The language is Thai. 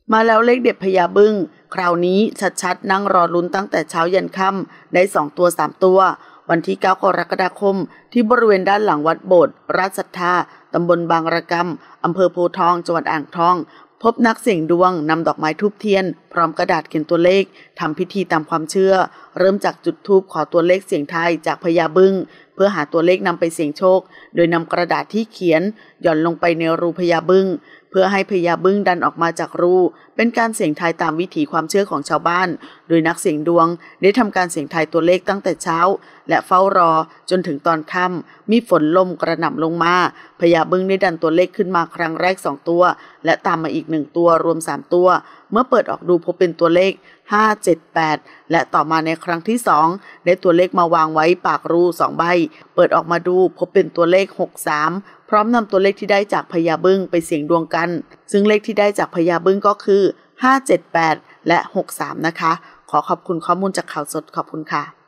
มาแล้วเลขเด็ดพญาบึ้งคราวนี้ชัดๆนั่งรอลุ้นตั้งแต่เช้ายันค่ำได้2ตัว3ตัววันที่9 กรกฎาคมที่บริเวณด้านหลังวัดโบสถ์ราชศรัทธาตำบลบางระกำอำเภอโพธิ์ทองจังหวัดอ่างทองพบนักเสี่ยงดวงนำดอกไม้ธูปเทียนพร้อมกระดาษเขียนตัวเลขทำพิธีตามความเชื่อเริ่มจากจุดธูปขอตัวเลขเสี่ยงทายจากพญาบึ้งเพื่อหาตัวเลขนำไปเสี่ยงโชคโดยนำกระดาษที่เขียนหย่อนลงไปในรูพญาบึ้งเพื่อให้พญาบึ้งดันออกมาจากรูเป็นการเสี่ยงทายตามวิถีความเชื่อของชาวบ้านโดยนักเสี่ยงดวงได้ทำการเสี่ยงทายตัวเลขตั้งแต่เช้าและเฝ้ารอจนถึงตอนค่ำมีฝนลมกระหน่ำลงมาพญาบึ้งได้ดันตัวเลขขึ้นมาครั้งแรก2ตัวและตามมาอีก1ตัวรวม3ตัวเมื่อเปิดออกดูพบเป็นตัวเลข578และต่อมาในครั้งที่2ได้ตัวเลขมาวางไว้ปากรู2ใบเปิดออกมาดูพบเป็นตัวเลข63พร้อมนำตัวเลขที่ได้จากพญาบึ้งไปเสี่ยงดวงกันซึ่งเลขที่ได้จากพญาบึ้งก็คือ578และ63นะคะขอขอบคุณข้อมูลจากข่าวสดขอบคุณค่ะ